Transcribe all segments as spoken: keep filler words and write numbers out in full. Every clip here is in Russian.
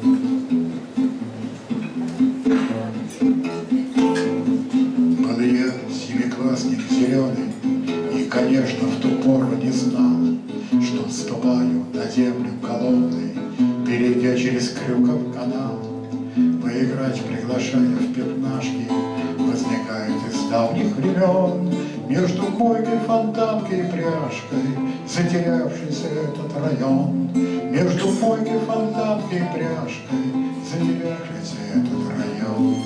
Был я семиклассник зеленый, и, конечно, в ту пору не знал, что ступаю на землю Коломной, перейдя через Крюков канал. Поиграть, приглашая в пятнашки, возникает из давних времен между койкой, фонтанкой и пряжкой затерявшийся этот район. Между койкой, фонтанкой и пряжкой затерявшийся этот район.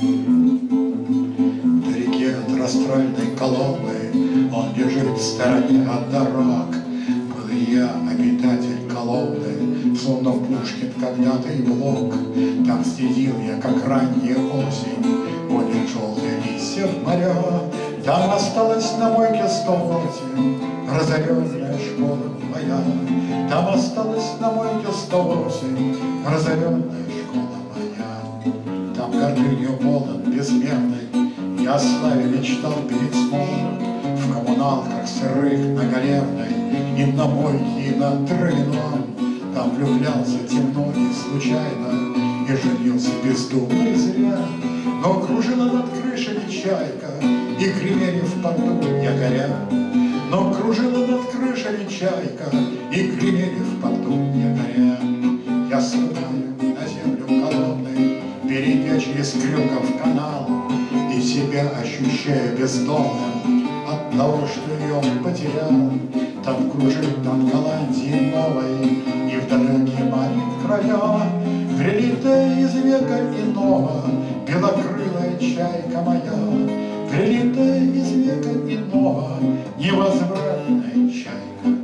Вдалеке от растральной Коломны он лежит в стороне от дорог. Был я обитатель Коломны, словно Пушкин когда-то и Блок. Там следил я, как ранняя осень гонит желтые листья в моря. Там осталась на мойке сто восемь разоренная школа моя. Там осталась на мойке сто восемь разоренная школа моя. Там гордынью полон безмерной я о славе мечтал перед сном. В коммуналках сырых на Галерной и на мойке, и на Травяном. Там влюблялся темно и случайно и женился бездумно и зря. Но кружила над крышами чайка, и гремели в порту якоря. Но кружила над крышами чайка, и гремели в порту якоря. Я ступаю на землю Коломной, перейдя через Крюков канал, и себя ощущаю бездомным от того, что ее потерял. Там кружит над Голландией новой, и в далекие манит края, прилитая из века иного белокрылая чайка моя. Прилитая из века иного невозвратная чайка